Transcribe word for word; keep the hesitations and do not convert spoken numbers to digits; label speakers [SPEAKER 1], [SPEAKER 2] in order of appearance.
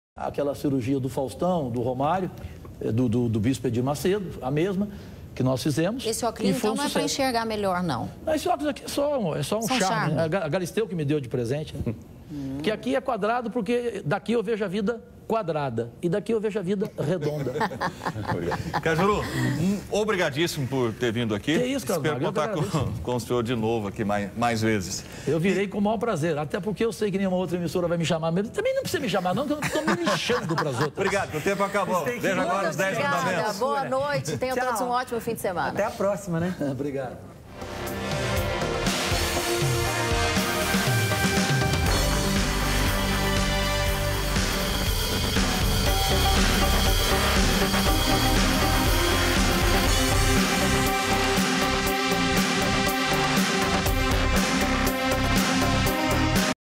[SPEAKER 1] Aquela cirurgia do Faustão, do Romário, do, do, do Bispo Edir Macedo, a mesma que nós fizemos.
[SPEAKER 2] Esse óculos, então,
[SPEAKER 1] um
[SPEAKER 2] não é para enxergar melhor, não?
[SPEAKER 1] Esse óculos aqui é só um, é só um charme. charme. Né? A Galisteu que me deu de presente. Né? Hum. Porque aqui é quadrado, porque daqui eu vejo a vida quadrada. E daqui eu vejo a vida redonda.
[SPEAKER 3] Cajuru, um, obrigadíssimo por ter vindo aqui.
[SPEAKER 1] Que isso, Carlos.
[SPEAKER 3] Espero contar com, com o senhor de novo aqui mais, mais vezes.
[SPEAKER 1] Eu virei com o maior prazer, até porque eu sei que nenhuma outra emissora vai me chamar mesmo. Também não precisa me chamar, não, que eu estou me lixando para as outras.
[SPEAKER 3] Obrigado, o tempo acabou. Veja agora os dez mandamentos.
[SPEAKER 2] Boa noite, tenham todos um ótimo fim de semana.
[SPEAKER 4] Até a próxima, né?
[SPEAKER 1] Obrigado.